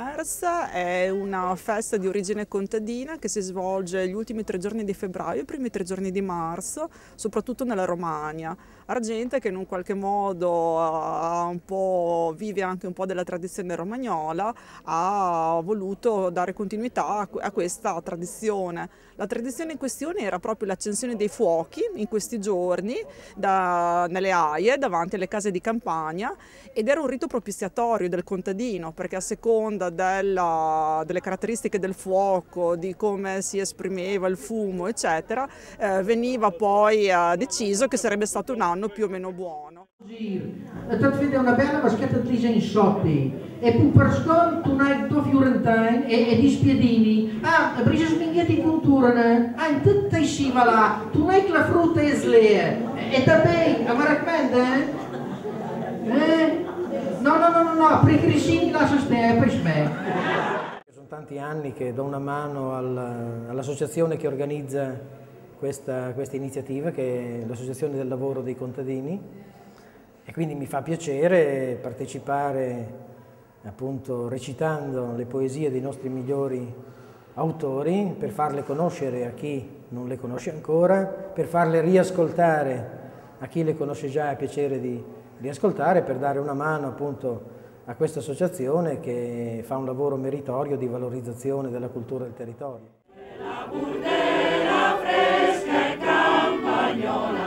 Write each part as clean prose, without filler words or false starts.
Commerce è una festa di origine contadina che si svolge gli ultimi 3 giorni di febbraio e i primi 3 giorni di marzo, soprattutto nella Romagna. Argenta, che in un qualche modo vive anche un po' della tradizione romagnola, ha voluto dare continuità a questa tradizione. La tradizione in questione era proprio l'accensione dei fuochi in questi giorni nelle aie davanti alle case di campagna, ed era un rito propiziatorio del contadino, perché a seconda delle caratteristiche del fuoco, di come si esprimeva il fumo eccetera, veniva poi deciso che sarebbe stato un anno più o meno buono. Dat vind una bella vaschetta di lisensotti e poi per sconto un altro fiorentino e di spiedini. Brise spinghetti punturane, in tutta i scivola, tu hai la frutta e slee. E da bene, ma raccomanda? No, precrisini lascia stare per me. Sono tanti anni che do una mano all'associazione che organizza questa iniziativa, che è l'Associazione del Lavoro dei Contadini, e quindi mi fa piacere partecipare, appunto, recitando le poesie dei nostri migliori autori, per farle conoscere a chi non le conosce ancora, per farle riascoltare a chi le conosce già e ha piacere di ascoltare, per dare una mano appunto a questa associazione che fa un lavoro meritorio di valorizzazione della cultura del territorio. La burdera fresca e campagnola,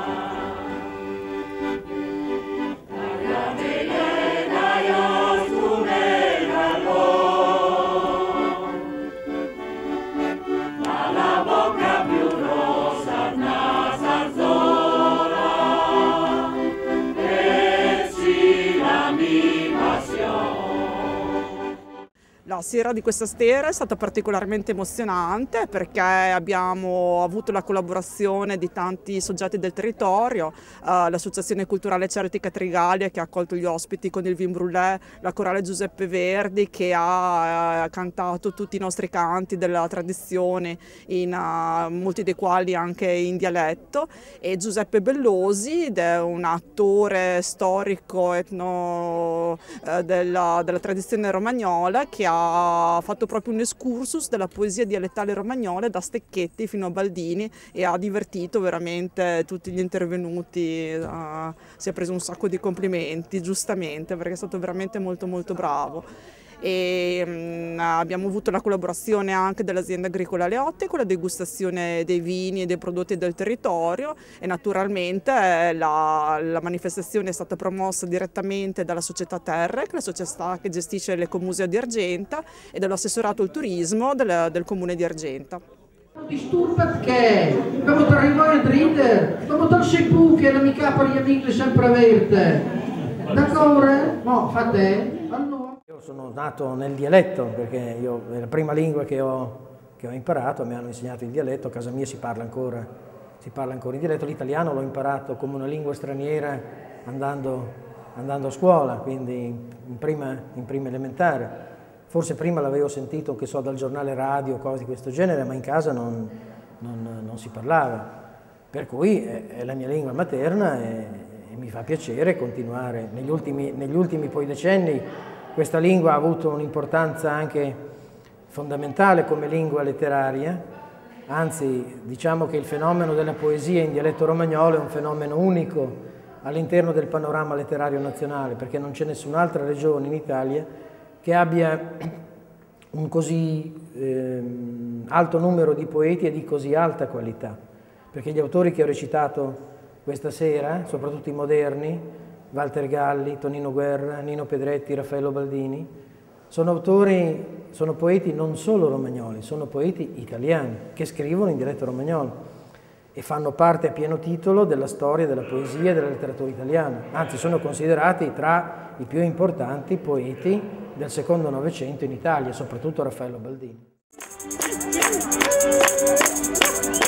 la sera di questa sera è stata particolarmente emozionante perché abbiamo avuto la collaborazione di tanti soggetti del territorio, l'Associazione Culturale Certica Trigalia che ha accolto gli ospiti con il vin brûlé, la Corale Giuseppe Verdi che ha cantato tutti i nostri canti della tradizione, molti dei quali anche in dialetto, e Giuseppe Bellosi, ed è un attore storico della tradizione romagnola, che ha fatto proprio un excursus della poesia dialettale romagnola da Stecchetti fino a Baldini, e ha divertito veramente tutti gli intervenuti, si è preso un sacco di complimenti, giustamente, perché è stato veramente molto bravo. E abbiamo avuto la collaborazione anche dell'azienda agricola Aleotti con la degustazione dei vini e dei prodotti del territorio, e naturalmente la manifestazione è stata promossa direttamente dalla società Terre, che è la società che gestisce l'Ecomuseo di Argenta, e dall'assessorato al turismo del comune di Argenta. Disturbat che quando ti arrivai a Dritte, quando ti sei tu che l'amica per gli amici sempre averte, d'accordo? No, fate. Io sono nato nel dialetto, perché è la prima lingua che ho imparato, mi hanno insegnato il dialetto, a casa mia si parla ancora in dialetto. L'italiano l'ho imparato come una lingua straniera andando a scuola, quindi in prima elementare. Forse prima l'avevo sentito, che so, dal giornale radio, cose di questo genere, ma in casa non si parlava. Per cui è la mia lingua materna e mi fa piacere continuare. Negli ultimi poi decenni questa lingua ha avuto un'importanza anche fondamentale come lingua letteraria, anzi diciamo che il fenomeno della poesia in dialetto romagnolo è un fenomeno unico all'interno del panorama letterario nazionale, perché non c'è nessun'altra regione in Italia che abbia un così alto numero di poeti e di così alta qualità, perché gli autori che ho recitato questa sera, soprattutto i moderni, Walter Galli, Tonino Guerra, Nino Pedretti, Raffaello Baldini, sono poeti non solo romagnoli, sono poeti italiani che scrivono in dialetto romagnolo e fanno parte a pieno titolo della storia della poesia e della letteratura italiana, anzi sono considerati tra i più importanti poeti del secondo Novecento in Italia, soprattutto Raffaello Baldini.